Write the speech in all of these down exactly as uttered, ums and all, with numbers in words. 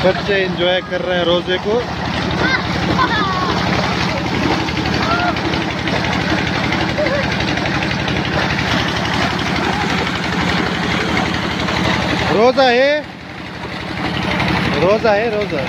बच्चे एंजॉय कर रहे हैं रोजे को। रोजा है, रोजा है, रोजा।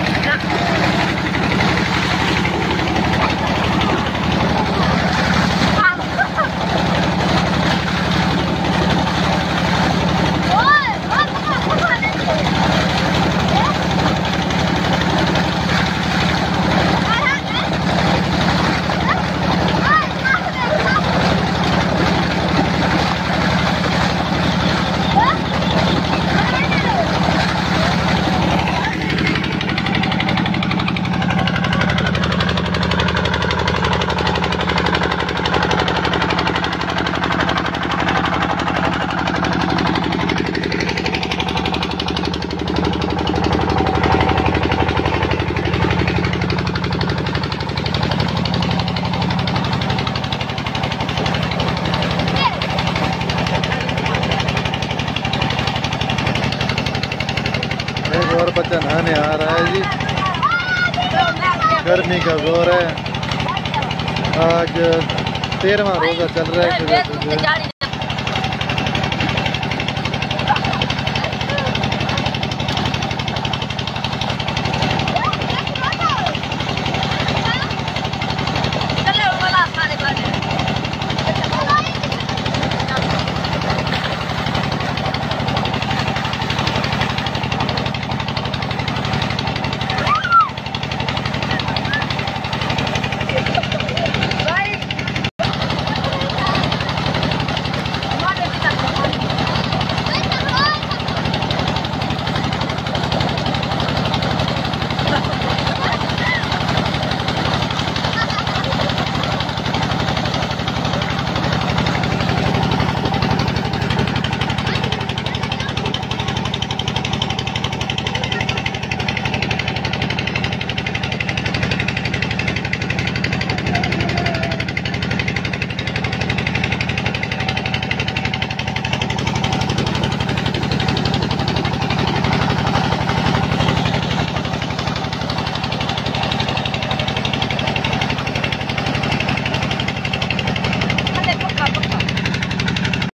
एक और बच्चा नहाने आ रहा है जी। गर्मी का जोर है। आज तेरहवां रोजा चल रहा है।